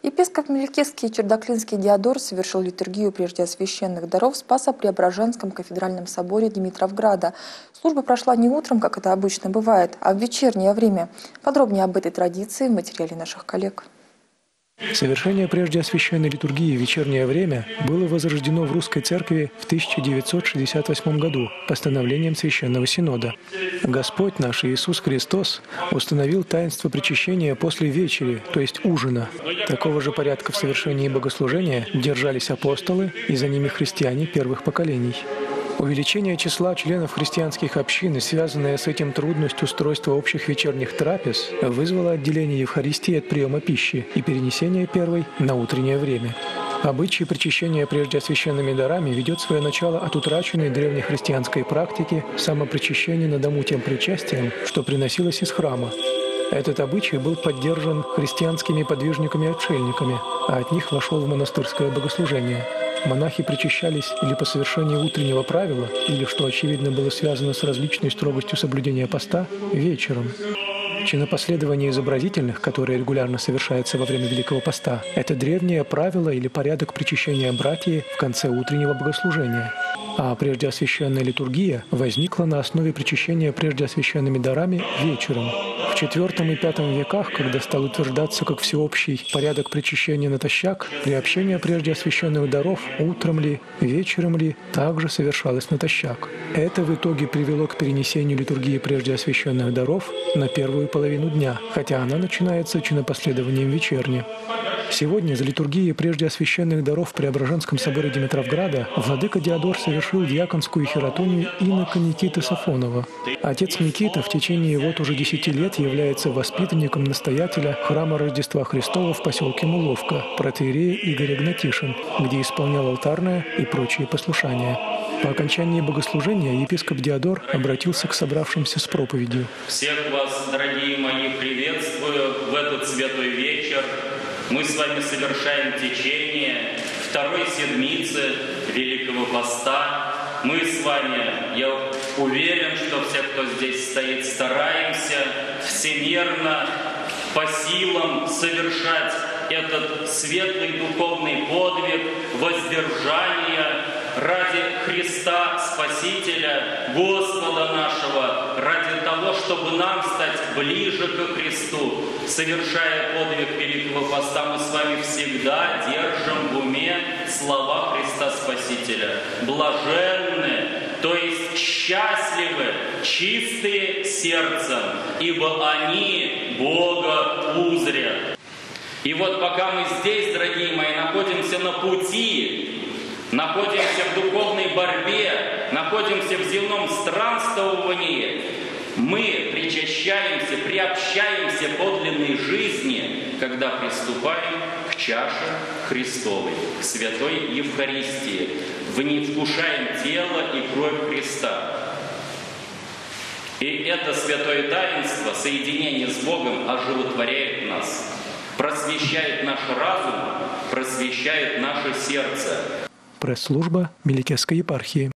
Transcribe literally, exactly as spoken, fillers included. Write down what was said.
Епископ Меликесский Чердаклинский Диодор совершил литургию преждеосвященных даров в Спасо-Преображенском кафедральном соборе Димитровграда. Служба прошла не утром, как это обычно бывает, а в вечернее время. Подробнее об этой традиции в материале наших коллег. Совершение преждеосвященной литургии в вечернее время было возрождено в Русской Церкви в тысяча девятьсот шестьдесят восьмом году постановлением Священного Синода. Господь наш Иисус Христос установил таинство причащения после вечери, то есть ужина. Такого же порядка в совершении богослужения держались апостолы и за ними христиане первых поколений. Увеличение числа членов христианских общин и связанная с этим трудность устройства общих вечерних трапез вызвало отделение Евхаристии от приема пищи и перенесение первой на утреннее время. Обычай причащения преждеосвященными дарами ведет свое начало от утраченной древнехристианской практики самопричащения на дому тем причастием, что приносилось из храма. Этот обычай был поддержан христианскими подвижниками-отшельниками, а от них вошел в монастырское богослужение. Монахи причащались или по совершении утреннего правила, или, что очевидно было связано с различной строгостью соблюдения поста, вечером. Чинопоследование изобразительных, которое регулярно совершается во время Великого Поста, это древнее правило или порядок причащения братьев в конце утреннего богослужения. А преждеосвященная литургия возникла на основе причащения преждеосвященными дарами вечером. В четвёртом и пятом веках, когда стал утверждаться как всеобщий порядок причащения натощак, приобщение преждеосвященных даров утром ли, вечером ли, также совершалось натощак. Это в итоге привело к перенесению литургии преждеосвященных даров на первую половину дня, хотя она начинается чинопоследованием вечерне. Сегодня за литургией преждеосвященных даров в Преображенском соборе Димитровграда владыка Диодор совершил диаконскую хератонию инока Никиты Сафонова. Отец Никита в течение вот уже десяти лет является воспитанником настоятеля храма Рождества Христова в поселке Муловка, протоиерея Игорь Игнатишин, где исполнял алтарное и прочие послушания. По окончании богослужения епископ Диодор обратился к собравшимся с проповедью. Всех вас, дорогие мои, приветствую в этот святой вечер. Мы с вами совершаем течение второй седмицы Великого Поста. Мы с вами, я уверен, что все, кто здесь стоит, стараемся всемерно по силам совершать этот светлый духовный подвиг воздержания ради Христа Спасителя, Господа нашего, ради того, чтобы нам стать ближе к Христу. Совершая подвиг Великого Поста, мы с вами всегда держим в уме слова Христа Спасителя. Блаженны, то есть счастливы, чистые сердцем, ибо они Бога узрят. И вот пока мы здесь, дорогие мои, находимся на пути, находимся в духовной борьбе, находимся в земном странствовании, мы причащаемся, приобщаемся к подлинной жизни, когда приступаем к чаше Христовой, к святой Евхаристии, в ней вкушаем тело и кровь Христа. И это святое таинство, соединение с Богом, оживотворяет нас, просвещает наш разум, просвещает наше сердце. Пресс-служба Меликесской епархии.